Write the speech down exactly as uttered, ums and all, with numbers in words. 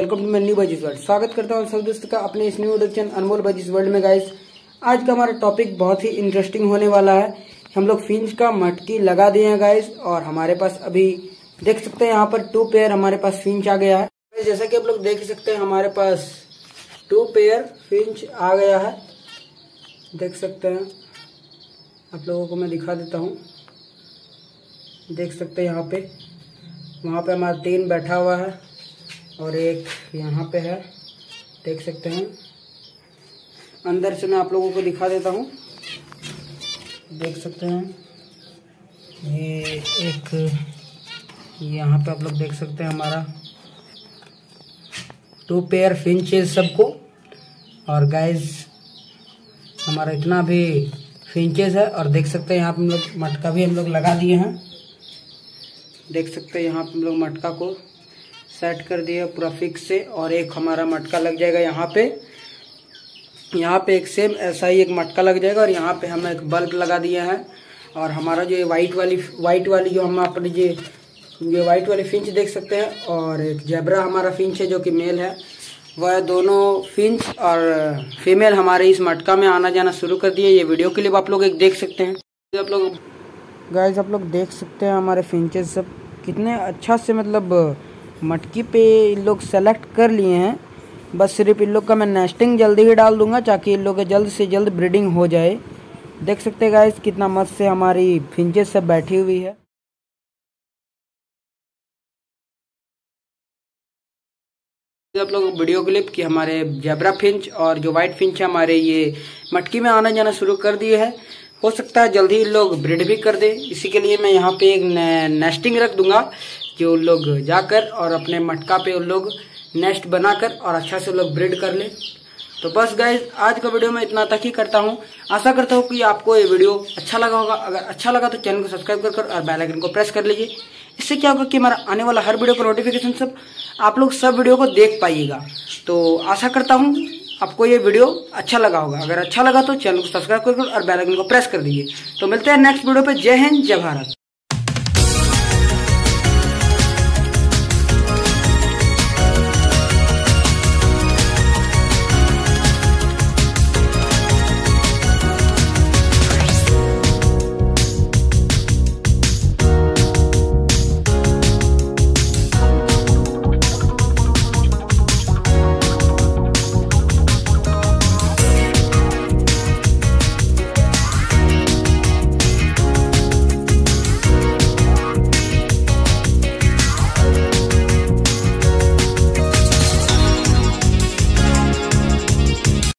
Welcome to my new budgies world. स्वागत करता हूँ सब दोस्तों का अपने इस new YouTube channel Anmol budgies world में। गाइस आज का हमारा टॉपिक बहुत ही इंटरेस्टिंग होने वाला है। हम लोग फिंच का मटकी लगा दिए हैं गाइस, और हमारे पास अभी देख सकते हैं यहाँ पर टू पेयर हमारे पास फिंच आ गया है। जैसा कि आप लोग देख सकते हैं हमारे पास टू पेयर फिंच आ गया है, देख सकते हैं। आप लोगों को मैं दिखा देता हूँ, देख सकते हैं यहाँ पे वहाँ पे हमारा तीन बैठा हुआ है और एक यहाँ पे है, देख सकते हैं। अंदर से मैं आप लोगों को दिखा देता हूँ, देख सकते हैं। ये एक यहाँ पे आप लोग देख सकते हैं हमारा टू पेयर फिंचेस सबको। और गाइज हमारा इतना भी फिंचेस है, और देख सकते हैं यहाँ पे हम लोग मटका भी हम लोग लगा दिए हैं, देख सकते हैं। यहाँ पे हम लोग मटका को सेट कर दिए पूरा फिक्स से, और एक हमारा मटका लग जाएगा यहाँ पे। यहाँ पे एक सेम ऐसा ही एक मटका लग जाएगा, और यहाँ पे हम एक बल्ब लगा दिए हैं। और हमारा जो ये वाइट वाली वाइट वाली जो हम अपनी ये ये वाइट वाली फिंच देख सकते हैं, और एक जेब्रा हमारा फिंच है जो कि मेल है। वह दोनों फिंच और फीमेल हमारे इस मटका में आना जाना शुरू कर दिए। ये वीडियो क्लिप आप लोग एक देख सकते हैं। आप लोग गाइस आप लोग देख सकते हैं हमारे फिंचेस सब कितने अच्छा से मतलब मटकी पे इन लोग सेलेक्ट कर लिए हैं। बस सिर्फ इन लोग का मैं नेस्टिंग जल्दी ही डाल दूंगा ताकि इन लोग जल्द से जल्द ब्रीडिंग हो जाए। देख सकते हैं गाइस कितना मस्त से हमारी फिंचेस सब बैठी हुई है। आप लोग वीडियो क्लिप कि हमारे जेब्रा फिंच और जो वाइट फिंच है हमारे ये मटकी में आना जाना शुरू कर दिए है। हो सकता है जल्दी इन लोग ब्रीड भी कर दे, इसी के लिए मैं यहाँ पे एक नेस्टिंग रख दूंगा जो उन लोग जाकर और अपने मटका पे उन लोग नेस्ट बनाकर और अच्छा से लोग ब्रीड कर ले। तो बस गाइज आज का वीडियो मैं इतना तक ही करता हूँ। आशा करता हूँ कि आपको ये वीडियो अच्छा लगा होगा। अगर अच्छा लगा तो चैनल को सब्सक्राइब कर कर और बेल आइकन को प्रेस कर लीजिए। इससे क्या होगा कि हमारा आने वाला हर वीडियो का नोटिफिकेशन सब आप लोग सब वीडियो को देख पाइएगा। तो आशा करता हूँ आपको ये वीडियो अच्छा लगा होगा। अगर अच्छा लगा तो चैनल को सब्सक्राइब कर और बेल आइकन को प्रेस कर दीजिए। तो मिलते हैं नेक्स्ट वीडियो पे। जय हिंद, जय भारत।